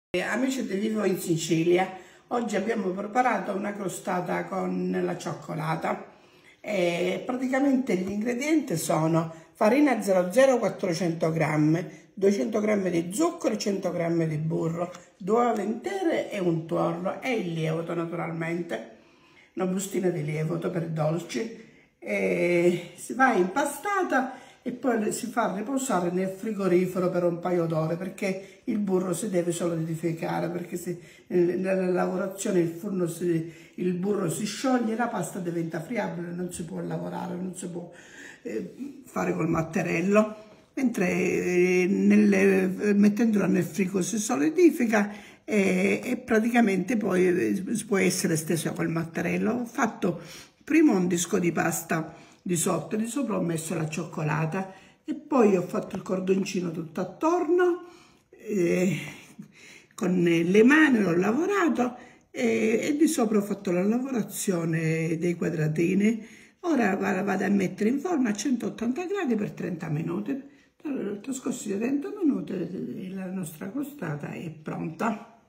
Amici di Vivo in Sicilia, oggi abbiamo preparato una crostata con la cioccolata. Praticamente gli ingredienti sono farina 00 400 g, 200 g di zucchero, 100 g di burro, 2 uova intere e un tuorlo e il lievito naturalmente, una bustina di lievito per dolci. Si va impastata e poi si fa riposare nel frigorifero per un paio d'ore, perché il burro si deve solidificare, perché nella lavorazione il burro si scioglie, la pasta diventa friabile, non si può lavorare, non si può fare col mattarello, mentre mettendola nel frigo si solidifica e praticamente poi può essere stesa col mattarello. Ho fatto prima un disco di pasta di sotto, di sopra ho messo la cioccolata e poi ho fatto il cordoncino tutto attorno, con le mani l'ho lavorato e di sopra ho fatto la lavorazione dei quadratini. Ora vado a mettere in forno a 180 gradi per 30 minuti. Trascorsi 30 minuti la nostra crostata è pronta.